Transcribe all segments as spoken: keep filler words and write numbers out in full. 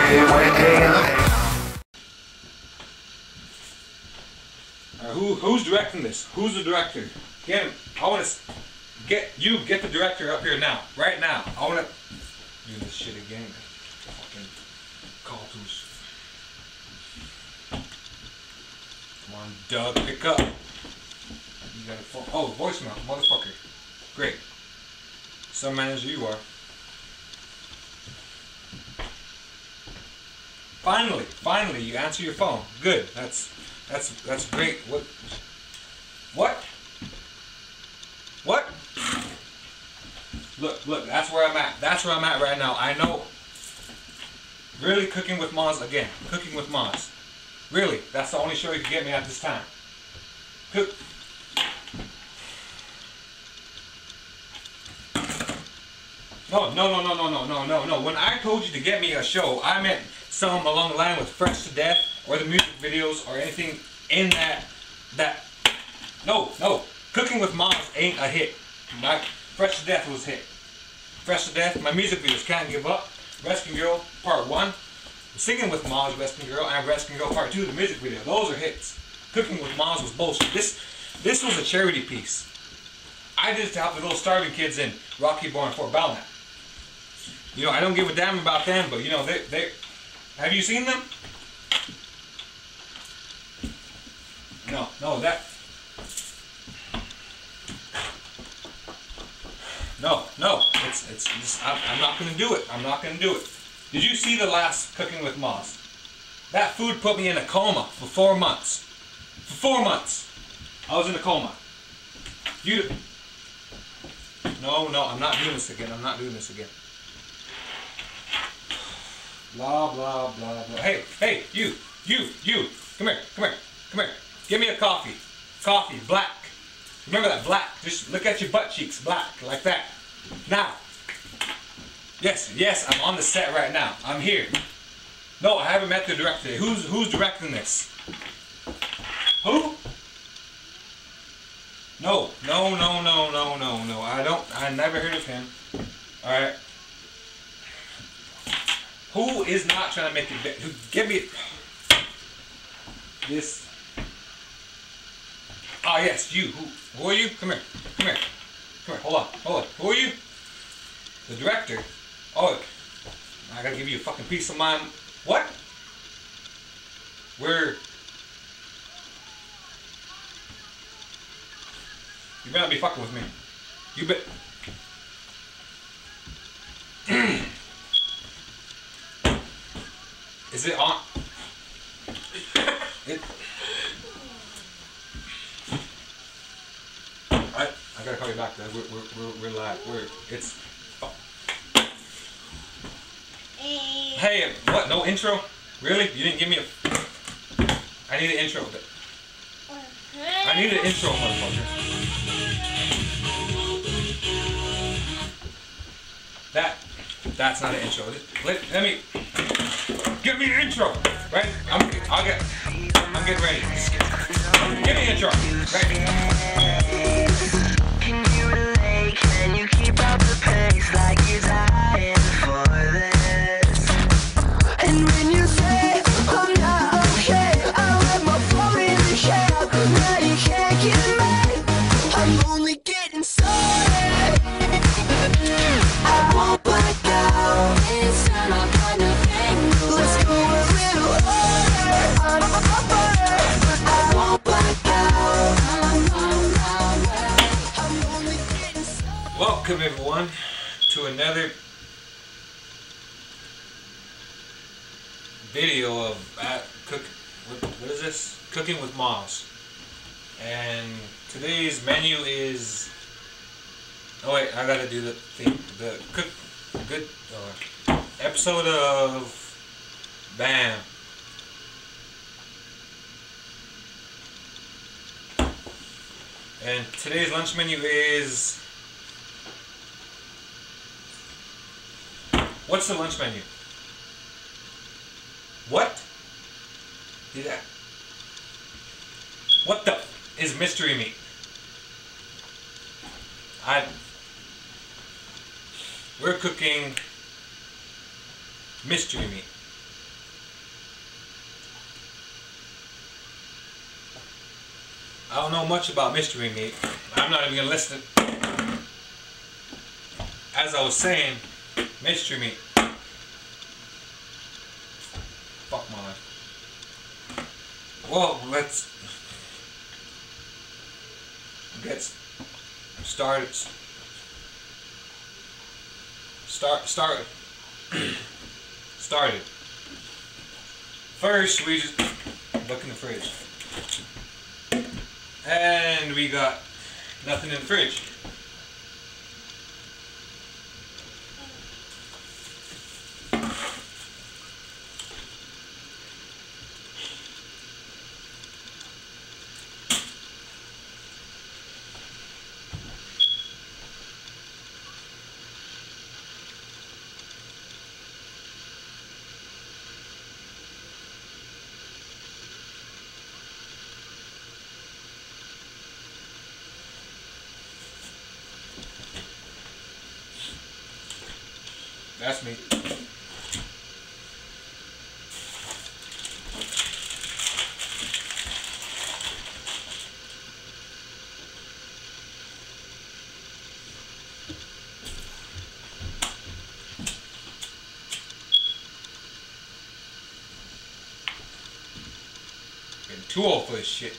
Right, who who's directing this? Who's the director? Get him. I want to get you. Get the director up here now. Right now. I want to do this shit again. Fucking call tools. Come on, Doug. Pick up. You got a phone. Oh, voicemail, motherfucker. Great. Some manager you are. Finally, finally, you answer your phone. Good. That's that's that's great. What? What? What? Look, look. That's where I'm at. That's where I'm at right now. I know. Really, Cooking with Moz again. Cooking with Moz. Really, that's the only show you can get me at this time. Cook. No, no, no, no, no, no, no, no, no. When I told you to get me a show, I meant something along the line with Fresh to Death or the music videos or anything in that, that, no, no. Cooking with Moz ain't a hit. My Fresh to Death was a hit. Fresh to Death, my music videos, Can't Give Up, Rescue Girl, Part one, Singing with Moz, Rescue Girl, and Rescue Girl Part two, the music video. Those are hits. Cooking with Moz was bullshit. This, this was a charity piece. I did it to help the little starving kids in Rocky Born Fort Belknap. You know, I don't give a damn about them, but you know, they, they, have you seen them? No, no, that, no, no, it's, it's, it's I'm, I'm not going to do it. I'm not going to do it. Did you see the last Cooking with Moz? That food put me in a coma for four months. For four months. I was in a coma. You, no, no, I'm not doing this again. I'm not doing this again. Blah, blah, blah, blah. Hey, hey, you, you, you. Come here, come here, come here. Give me a coffee. Coffee, black. Remember that, black. Just look at your butt cheeks, black, like that. Now. Yes, yes, I'm on the set right now. I'm here. No, I haven't met the director. Who's, who's directing this? Who? No, no, no, no, no, no, no. I don't, I never heard of him. Alright. Who is not trying to make it? Who give me this? Ah, oh, yes, you. Who? Who are you? Come here. Come here. Come here. Hold on. Hold on. Who are you? The director. Oh, I gotta give you a fucking piece of mind. What? Where? You better not be fucking with me. You bet. Is it on? It. I I gotta call you back. Though. We're we're we're, we're live. We're it's. Oh. Hey, what? No intro? Really? You didn't give me a. I need an intro. I need an intro, motherfucker. That. That's not an intro. Let, let me. Give me an intro, right? I'm, I'll get, I'm getting ready. Give me an intro, right? Can you relate? Can you keep up the pace like you're dying for this? And when you say I'm not okay, I let my phone in the shell. Now you can't get me. I'm only getting started. I won't black out. It's time I find a thing. Let's go a little harder. I'm I won't black out. I'm only getting started. Welcome everyone to another video of uh, cook. What, what is this? Cooking with Moz. And today's menu is. Oh wait, I gotta do the thing. The cook. Good uh, episode of Bam. And today's lunch menu is. What's the lunch menu? What? Did that? What the is mystery meat? I. We're cooking mystery meat. I don't know much about mystery meat. I'm not even gonna list it. As I was saying, mystery meat. Fuck my life. Well, let's get started. Start, start, started. First, we just look in the fridge. And we got nothing in the fridge. That's me. Getting too old for this shit.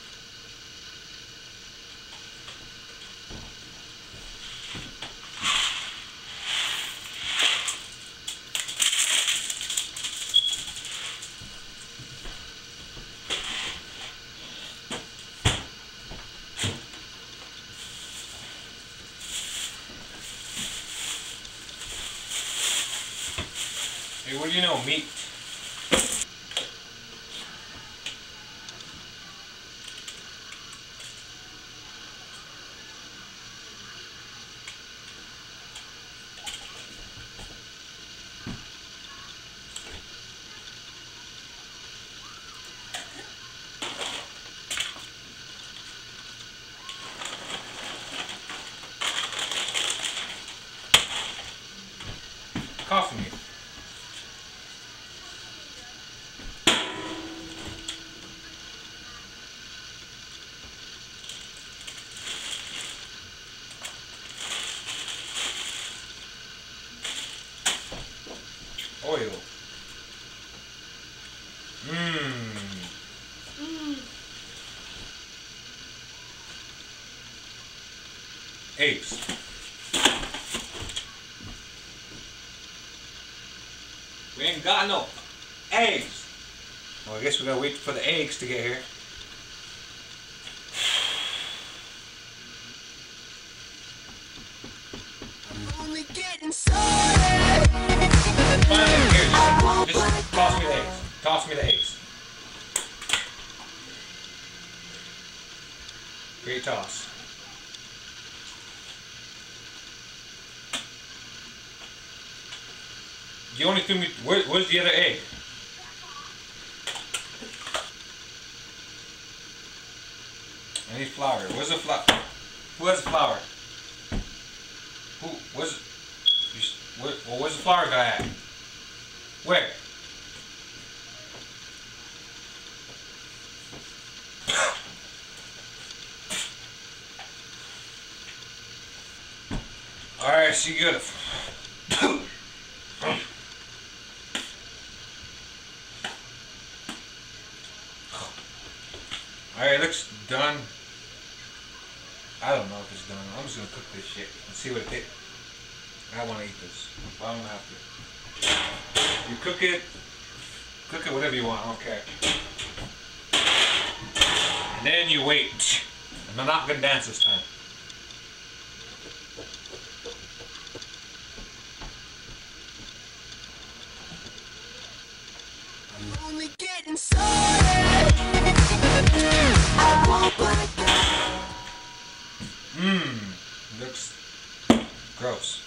Hey, what do you know, meat? Coffee meat. Oil. Mmm. Eggs. We ain't got no eggs. Well, I guess we gotta wait for the eggs to get here. I'm only getting started. Finally, here, just, just toss me the eggs. Toss me the eggs. Great toss. You only threw me. Where, where's the other egg? I need flour. Where's the flour? Who has the flour? Who? Where's? You, where, well, where's the flour guy at? Where? All right, she good. Alright, looks done. I don't know if it's done. I'm just gonna cook this shit and see what it takes. I wanna eat this. I don't have to. You cook it, cook it whatever you want, I don't care. And then you wait. I'm not gonna dance this time. I'm only getting started. I won't back down. Mmm, looks gross.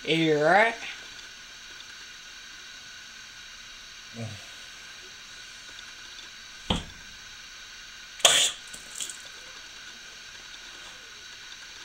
You right?